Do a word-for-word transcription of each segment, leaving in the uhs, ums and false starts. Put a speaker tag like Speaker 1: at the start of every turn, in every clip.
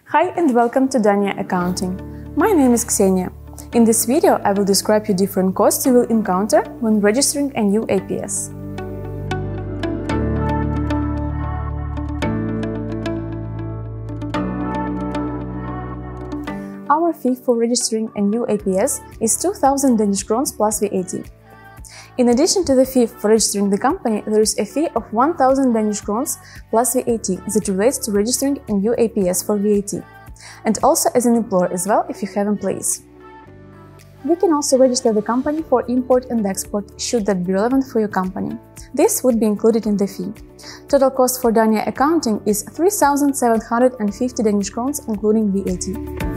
Speaker 1: Hi and welcome to Dania Accounting. My name is Ksenia. In this video, I will describe you different costs you will encounter when registering a new A P S. Our fee for registering a new A P S is two thousand Danish crowns plus V A T. In addition to the fee for registering the company, there is a fee of one thousand Danish crowns plus V A T that relates to registering a new A P S for V A T, and also as an employer as well if you have employees. We can also register the company for import and export should that be relevant for your company. This would be included in the fee. Total cost for Dania Accounting is three thousand seven hundred fifty Danish crowns including V A T.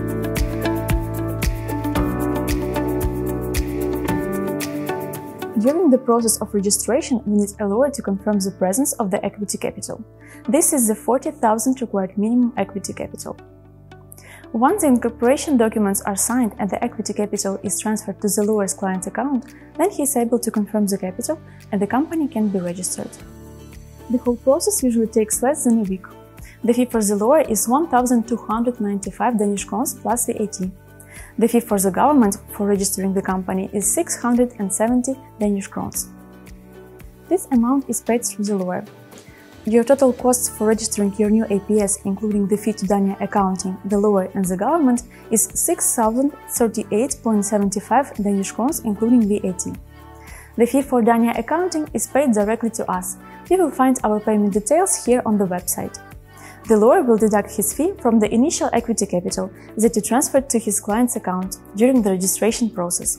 Speaker 1: During the process of registration, we need a lawyer to confirm the presence of the equity capital. This is the forty thousand required minimum equity capital. Once the incorporation documents are signed and the equity capital is transferred to the lawyer's client account, then he is able to confirm the capital and the company can be registered. The whole process usually takes less than a week. The fee for the lawyer is one thousand two hundred ninety-five Danish crowns plus V A T. The fee for the government for registering the company is six hundred seventy Danish crowns. This amount is paid through the lawyer. Your total costs for registering your new A P S, including the fee to Dania Accounting, the lawyer and the government, is six thousand thirty-eight seventy-five Danish crowns including V A T. The fee for Dania Accounting is paid directly to us. You will find our payment details here on the website. The lawyer will deduct his fee from the initial equity capital that you transferred to his client's account during the registration process.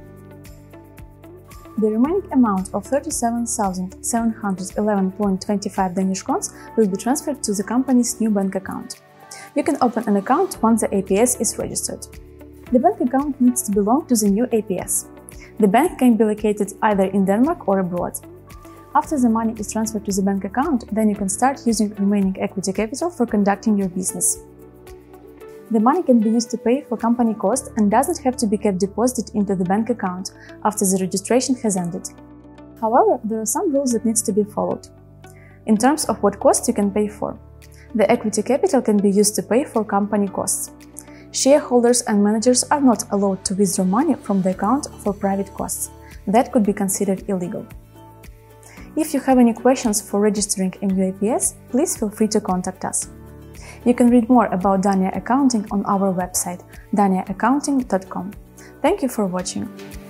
Speaker 1: The remaining amount of thirty-seven thousand seven hundred eleven point two five Danish crowns will be transferred to the company's new bank account. You can open an account once the A P S is registered. The bank account needs to belong to the new A P S. The bank can be located either in Denmark or abroad. After the money is transferred to the bank account, then you can start using remaining equity capital for conducting your business. The money can be used to pay for company costs and doesn't have to be kept deposited into the bank account after the registration has ended. However, there are some rules that needs to be followed. In terms of what costs you can pay for, the equity capital can be used to pay for company costs. Shareholders and managers are not allowed to withdraw money from the account for private costs. That could be considered illegal. If you have any questions for registering a new A P S, please feel free to contact us. You can read more about Dania Accounting on our website, dania accounting dot com. Thank you for watching.